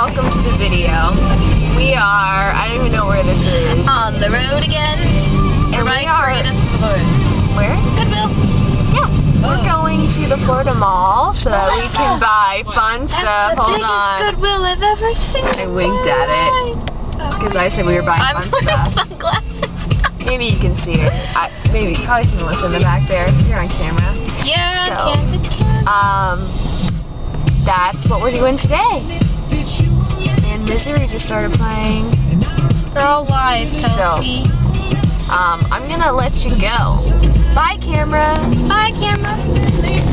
welcome to the video. We are, I don't even know where this is. On the road again. And we are, where? Goodwill. Yeah. We're going to the Florida Mall so that we can buy fun stuff. Hold on. That's the biggest Goodwill I've ever seen. I winked at it. Because I said we were buying fun stuff. Sunglasses. Maybe you can see it. Maybe probably some Melissa in the back there. You're on camera. Yeah, So, candid. That's what we're doing today. And Misery just started playing. Girl live, Kelsey. I'm gonna let you go. Bye, camera. Bye, camera.